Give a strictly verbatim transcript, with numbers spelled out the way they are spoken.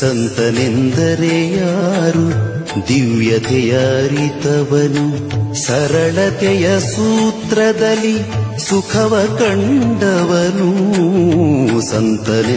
ಸಂತನೆಂದರೆ ಯಾರು ದಿವ್ಯತೆಯ ಅರಿತವನು, ಸರಳತೆಯ ಸೂತ್ರದಲ್ಲಿ ಸುಖವ ಕಂಡವನು. ಸಂತನೆ